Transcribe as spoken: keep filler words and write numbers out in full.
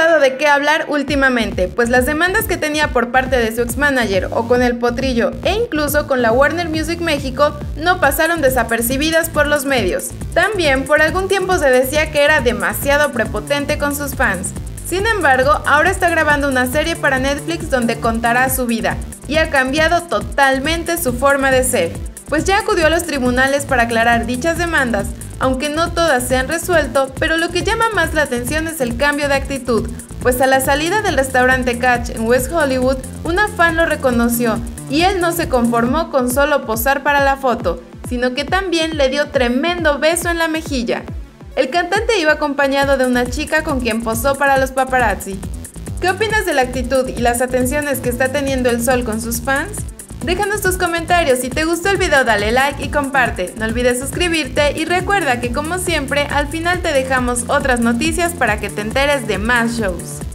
dado de qué hablar últimamente, pues las demandas que tenía por parte de su ex-manager o con El Potrillo e incluso con la Warner Music México no pasaron desapercibidas por los medios. También por algún tiempo se decía que era demasiado prepotente con sus fans. Sin embargo, ahora está grabando una serie para Netflix donde contará su vida y ha cambiado totalmente su forma de ser, pues ya acudió a los tribunales para aclarar dichas demandas, aunque no todas se han resuelto, pero lo que llama más la atención es el cambio de actitud, pues a la salida del restaurante Catch en West Hollywood, una fan lo reconoció y él no se conformó con solo posar para la foto, sino que también le dio tremendo beso en la mejilla. El cantante iba acompañado de una chica con quien posó para los paparazzi. ¿Qué opinas de la actitud y las atenciones que está teniendo el Sol con sus fans? Déjanos tus comentarios, si te gustó el video dale like y comparte, no olvides suscribirte y recuerda que como siempre al final te dejamos otras noticias para que te enteres de más shows.